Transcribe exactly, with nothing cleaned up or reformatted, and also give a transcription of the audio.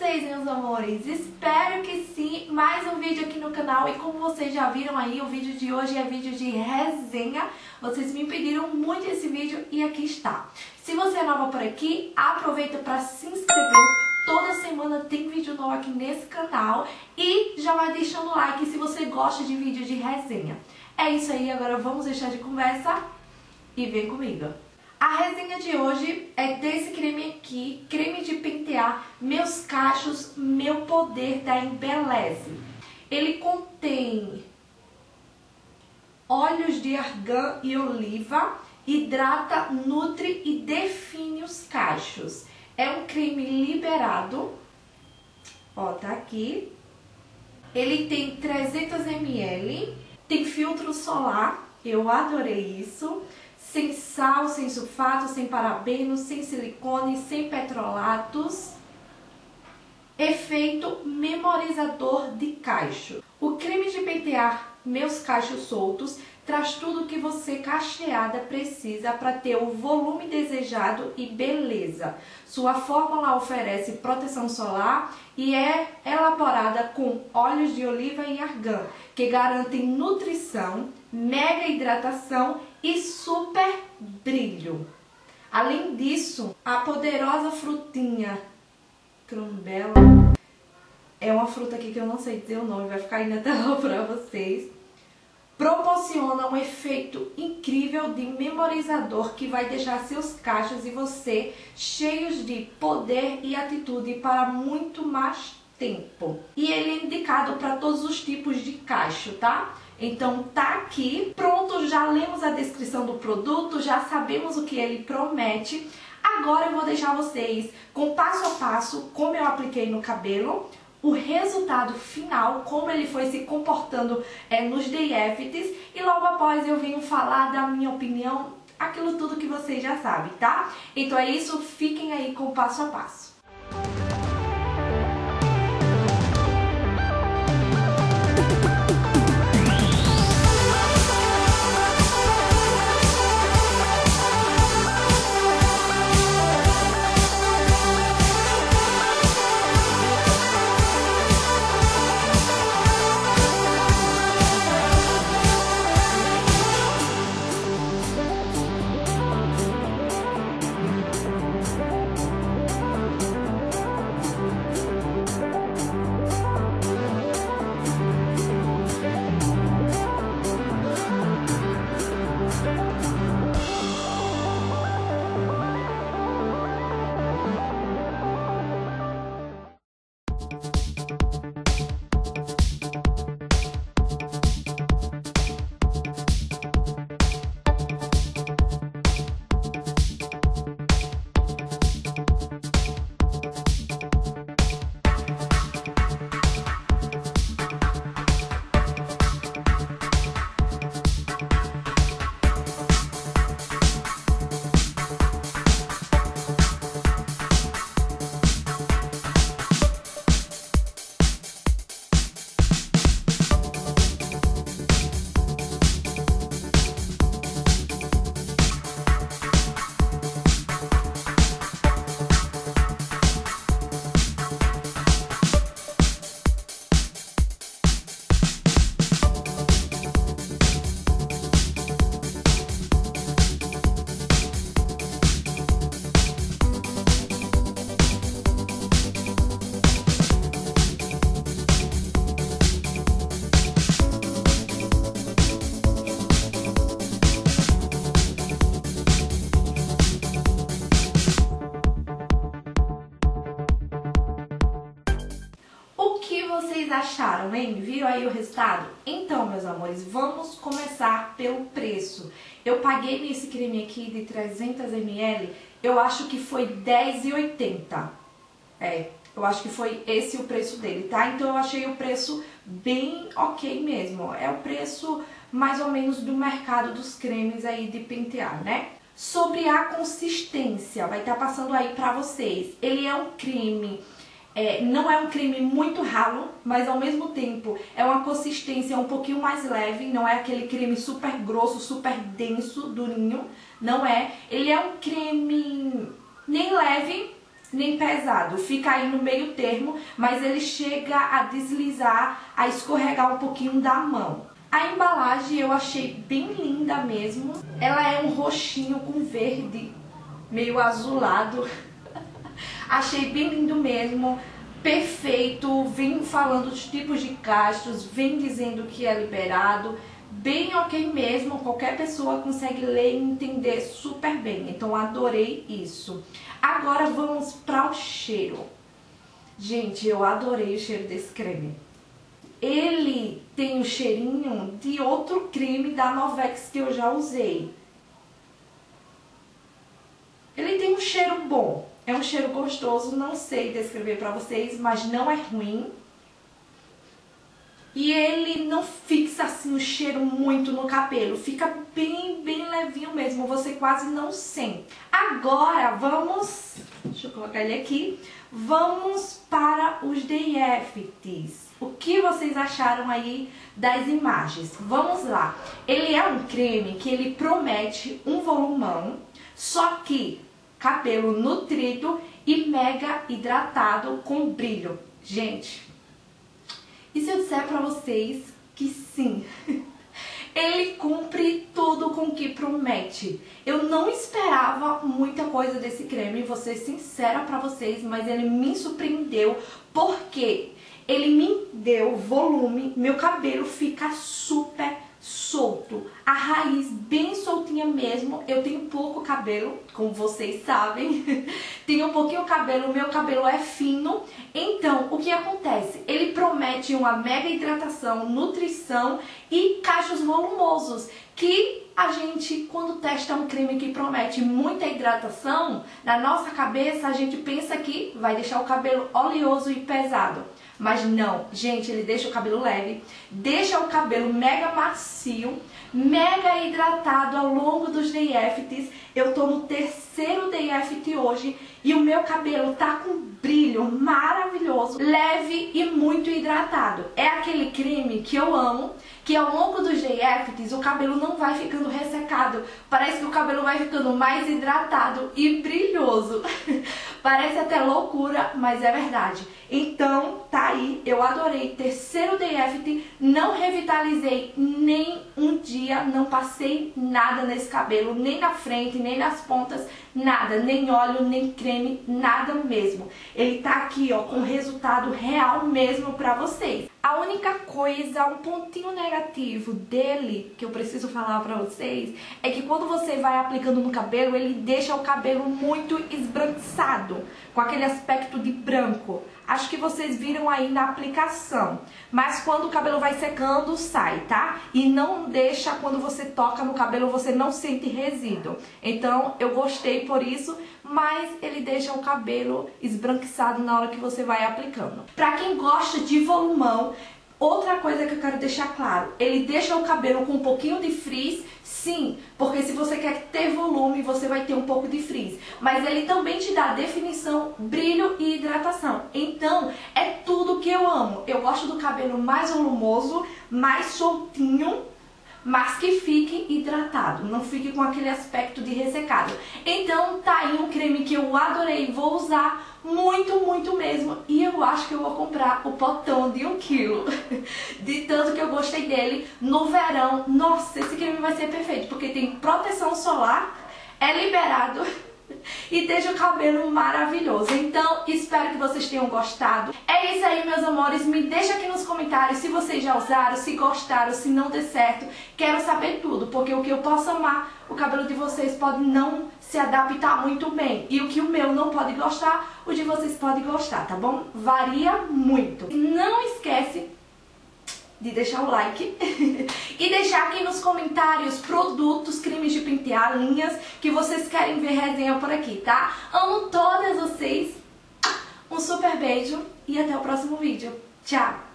vocês, meus amores? Espero que sim. Mais um vídeo aqui no canal. E como vocês já viram aí, o vídeo de hoje é vídeo de resenha. Vocês me pediram muito esse vídeo e aqui está. Se você é nova por aqui, aproveita para se inscrever. Toda semana tem vídeo novo aqui nesse canal. E já vai deixando o like se você gosta de vídeo de resenha. É isso aí, agora vamos deixar de conversa e vem comigo. A resenha de hoje é desse creme aqui, creme de pentear Meus Cachos, Meu Poder da Embeleze. Ele contém óleos de argan e oliva, hidrata, nutre e define os cachos. É um creme liberado, ó, tá aqui. Ele tem trezentos mililitros, tem filtro solar, eu adorei isso. Sem sal, sem sulfato, sem parabenos, sem silicone, sem petrolatos. Efeito memorizador de cacho. O creme de pentear Meus Cachos Soltos traz tudo o que você, cacheada, precisa para ter o volume desejado e beleza. Sua fórmula oferece proteção solar e é elaborada com óleos de oliva e argan, que garantem nutrição, mega hidratação e super brilho. Além disso, a poderosa frutinha Crambella, é uma fruta aqui que eu não sei dizer o nome, vai ficar aí na tela para vocês, proporciona um efeito incrível de memorizador que vai deixar seus cachos e você cheios de poder e atitude para muito mais tempo. E ele é indicado para todos os tipos de cacho, tá? Então tá aqui, pronto, já lemos a descrição do produto, já sabemos o que ele promete. Agora eu vou deixar vocês com passo a passo como eu apliquei no cabelo, o resultado final, como ele foi se comportando é, nos D Fs, e logo após eu venho falar da minha opinião, aquilo tudo que vocês já sabem, tá? Então é isso, fiquem aí com o passo a passo. Vocês acharam, hein? Viram aí o resultado? Então, meus amores, vamos começar pelo preço. Eu paguei nesse creme aqui de trezentos mililitros, eu acho que foi dez reais e oitenta centavos. É, eu acho que foi esse o preço dele, tá? Então eu achei o preço bem ok mesmo. É o preço mais ou menos do mercado dos cremes aí de pentear, né? Sobre a consistência, vai estar passando aí pra vocês. Ele é um creme... É, não é um creme muito ralo, mas ao mesmo tempo é uma consistência um pouquinho mais leve, não é aquele creme super grosso, super denso, durinho, não é. Ele é um creme nem leve nem pesado, fica aí no meio termo, mas ele chega a deslizar, a escorregar um pouquinho da mão. A embalagem eu achei bem linda mesmo, ela é um roxinho com verde, meio azulado, achei bem lindo mesmo, perfeito, vem falando dos tipos de castros, vem dizendo que é liberado, bem ok mesmo, qualquer pessoa consegue ler e entender super bem, então adorei isso. Agora vamos para o cheiro. Gente, eu adorei o cheiro desse creme. Ele tem o cheirinho de outro creme da Novex que eu já usei. Ele tem um cheiro bom, é um cheiro gostoso, não sei descrever para vocês, mas não é ruim. E ele não fixa assim o cheiro muito no cabelo, fica bem, bem levinho mesmo, você quase não sente. Agora vamos, deixa eu colocar ele aqui, vamos para os D F Ts. O que vocês acharam aí das imagens? Vamos lá. Ele é um creme que ele promete um volumão, só que cabelo nutrido e mega hidratado com brilho. Gente, e se eu disser pra vocês que sim, ele cumpre tudo com o que promete. Eu não esperava muita coisa desse creme, vou ser sincera pra vocês, mas ele me surpreendeu porque ele me deu volume, meu cabelo fica super solto, a raiz bem soltinha mesmo. Eu tenho pouco cabelo, como vocês sabem, tenho um pouquinho cabelo, meu cabelo é fino, então o que acontece? Ele promete uma mega hidratação, nutrição e cachos volumosos, que a gente, quando testa um creme que promete muita hidratação, na nossa cabeça a gente pensa que vai deixar o cabelo oleoso e pesado. Mas não, gente, ele deixa o cabelo leve, deixa o cabelo mega macio, mega hidratado ao longo dos D F Ts. Eu tô no terceiro D F T hoje e o meu cabelo tá com brilho maravilhoso, leve e muito hidratado. É aquele creme que eu amo, que ao longo dos D F Ts o cabelo não vai ficando ressecado, parece que o cabelo vai ficando mais hidratado e brilhoso. Parece até loucura, mas é verdade. Então, tá aí, eu adorei. Terceiro D F T, não revitalizei nem um dia, não passei nada nesse cabelo, nem na frente, nem nas pontas, nada, nem óleo, nem creme, nada mesmo. Ele tá aqui, ó, com resultado real mesmo pra vocês. A única coisa, um pontinho negativo dele, que eu preciso falar pra vocês, é que quando você vai aplicando no cabelo, ele deixa o cabelo muito esbranquiçado, com aquele aspecto de branco. Acho que vocês viram aí na aplicação, mas quando o cabelo vai secando, sai, tá? E não deixa, quando você toca no cabelo, você não sente resíduo. Então, eu gostei por isso, mas ele deixa o cabelo esbranquiçado na hora que você vai aplicando. Pra quem gosta de volumão, outra coisa que eu quero deixar claro, ele deixa o cabelo com um pouquinho de frizz, sim, porque se você quer ter volume, você vai ter um pouco de frizz. Mas ele também te dá definição, brilho e hidratação. Então, é tudo que eu amo. Eu gosto do cabelo mais volumoso, mais soltinho, mas que fique hidratado, não fique com aquele aspecto de ressecado. Então tá aí um creme que eu adorei, vou usar muito, muito mesmo. E eu acho que eu vou comprar o potão de um quilo, de tanto que eu gostei dele no verão. Nossa, esse creme vai ser perfeito, porque tem proteção solar, é liberado e deixa o cabelo maravilhoso. Então, espero que vocês tenham gostado. É isso aí, meus amores. Me deixa aqui nos comentários se vocês já usaram, se gostaram, se não der certo. Quero saber tudo, porque o que eu posso amar, o cabelo de vocês pode não se adaptar muito bem. E o que o meu não pode gostar, o de vocês pode gostar, tá bom? Varia muito. Não esquece de deixar o like e deixar aqui nos comentários produtos, cremes de pentear, linhas que vocês querem ver resenha por aqui, tá? Amo todas vocês, um super beijo e até o próximo vídeo. Tchau!